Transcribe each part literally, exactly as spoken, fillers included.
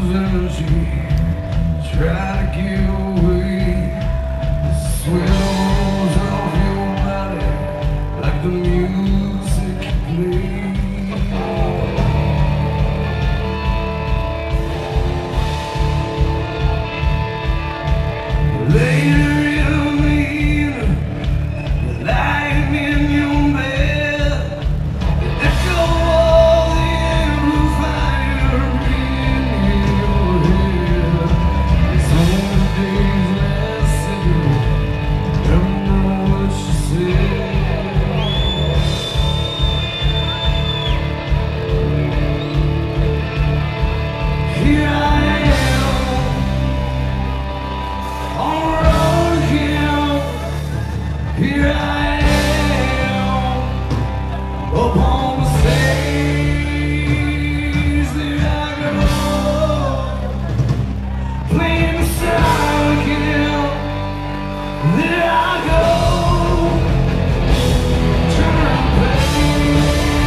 of energy, try to get away. The swells off your body like the music you play. Later you'll meet, lying in your bed, the echo of the amplifier in your head. It's on the days last cigarette, don't know what she said. Here I am, on the road again. Here I am, up on the stage. There I go, playing the sound again. There I go, trying to play.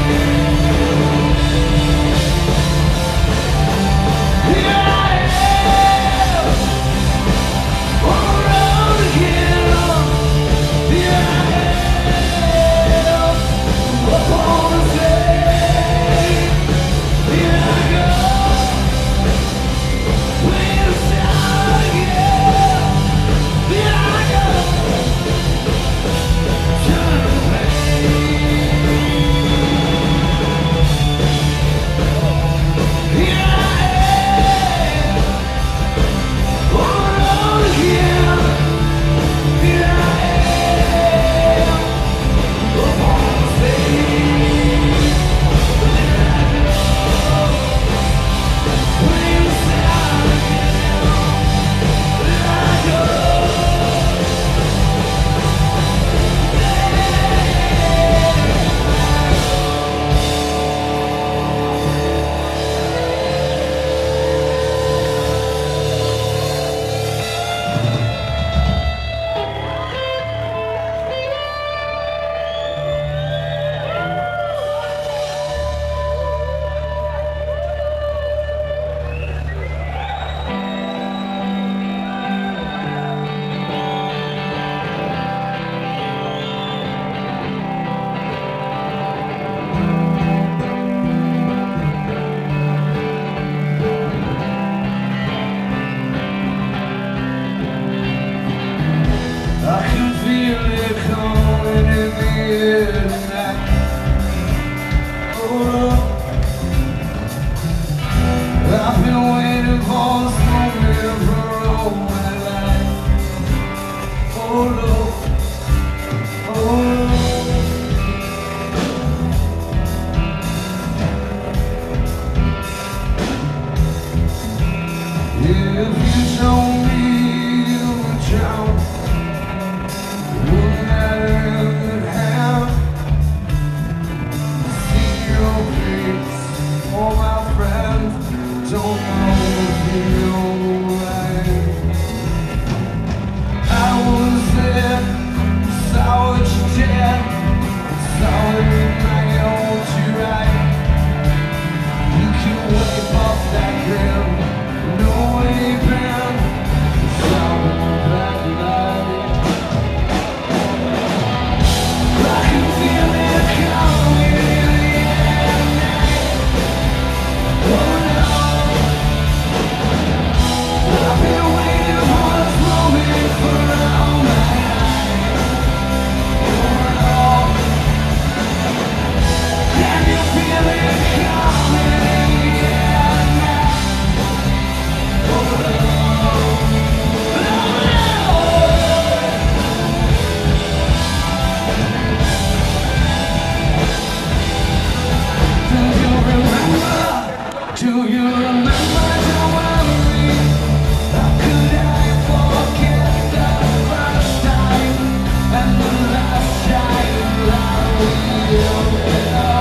Here I am, on the road again. Here I am, up on the stage. Here I go, playing the sound again. Here I go, trying to play. Here I am, on the road again. Here I am, up on the stage. There I go, playing the sound again. There I go. I can feel it coming in the air tonight. Hold up, I've been waiting for this moment for all my life. Hold up, hold up. If you show me the child, wouldn't that end in half? See your face, all my friends don't know if you're right. I was there, saw what you did, saw every night I want you right. You can wipe off that grin, no way been, saw that light. I can feel it coming in the air tonight. Oh no, I've been waiting for this moment for all my life. Oh no, can you feel it coming in the air tonight? Oh no, oh no. Do you remember? Do you remember? Don't worry. How could I forget the first time and the last time that we opened up?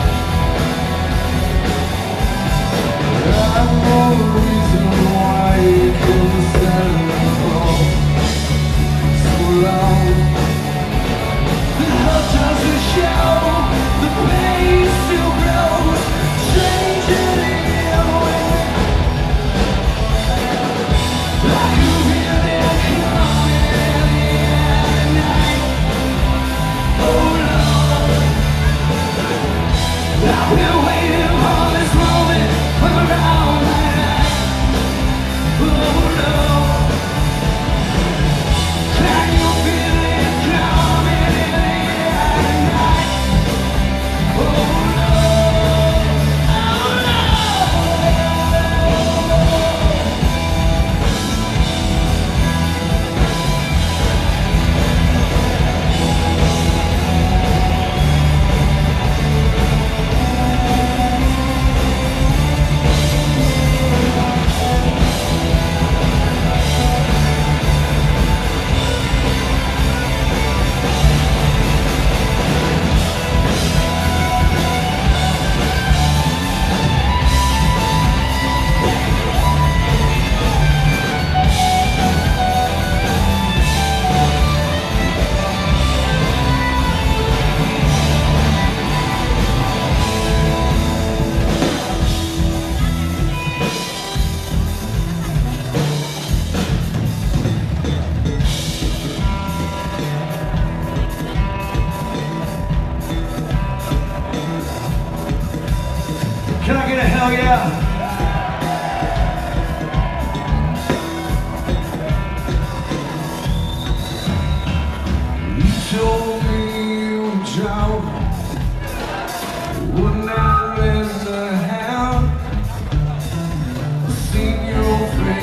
I know the reason why you couldn't stand for so long. The love doesn't show, the pain still grows, changing in a way.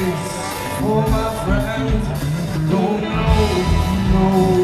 thanks for my friends. Don't know, no.